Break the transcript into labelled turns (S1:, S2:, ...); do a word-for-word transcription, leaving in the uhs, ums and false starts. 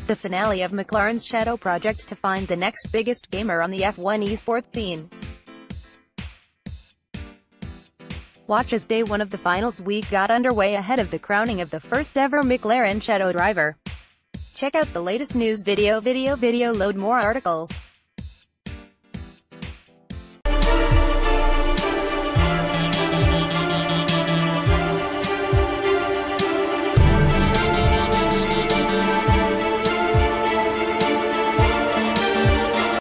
S1: the finale of McLaren's Shadow project to find the next biggest gamer on the F one esports scene. Watch as day one of the finals week got underway ahead of the crowning of the first ever McLaren Shadow Driver. Check out the latest news video video video load more articles.